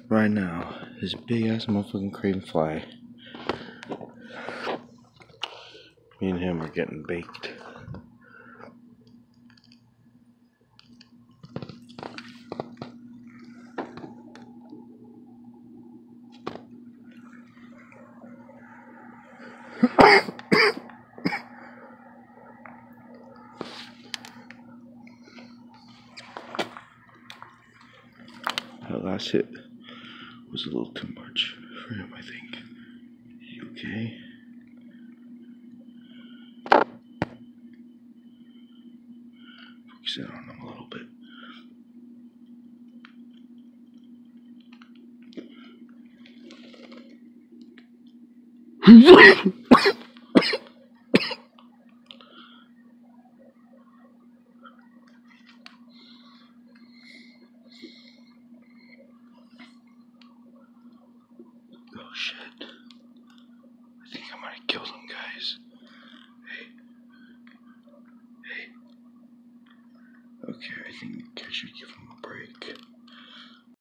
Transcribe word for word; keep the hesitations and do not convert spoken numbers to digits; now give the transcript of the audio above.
right now. This big ass motherfucking cranefly. Me and him are getting baked. That last hit was a little too much for him, I think. You okay? Focus in on him a little bit. Oh shit. I think I might have killed him, guys. Hey. Hey. Okay, I think I should give him a break.